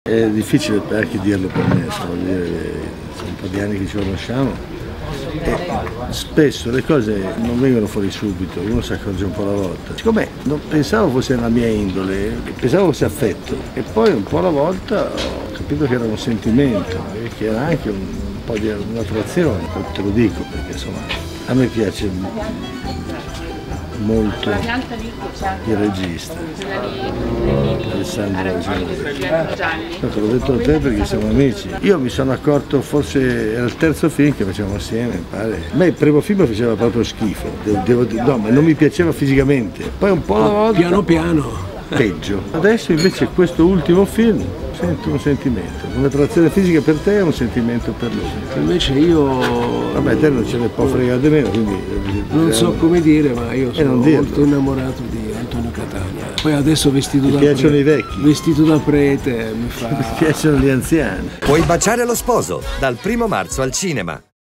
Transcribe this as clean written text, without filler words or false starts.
È difficile anche dirlo per me, sono un po' di anni che ci conosciamo e spesso le cose non vengono fuori subito, uno si accorge un po' alla volta. Siccome non pensavo fosse la mia indole, pensavo fosse affetto e poi un po' alla volta ho capito che era un sentimento e che era anche un po' di un'attrazione, te lo dico perché insomma a me piace molto il regista Alessandro Gianni. L'ho detto a te perché siamo amici. Io mi sono accorto, forse era il terzo film che facevamo assieme, mi pare. A me il primo film faceva proprio schifo, no, ma non mi piaceva fisicamente. Poi un po' alla volta piano piano peggio. Adesso invece questo ultimo film sento un sentimento, un'attrazione fisica per te e un sentimento per lui. Invece io... Vabbè, te non ce ne può fregare di meno, quindi... Non so come dire, ma io sono molto innamorato di Antonio Catania. Poi adesso vestito da prete. Mi piacciono i vecchi. Vestito da prete mi fa... Mi piacciono gli anziani. Puoi baciare lo sposo, dal 1° marzo al cinema.